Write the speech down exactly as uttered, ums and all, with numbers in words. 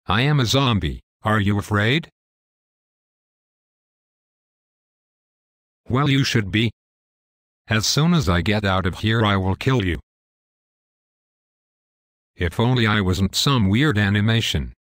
I am a zombie. Are you afraid? Well, you should be. As soon as I get out of here, I will kill you. If only I wasn't some weird animation.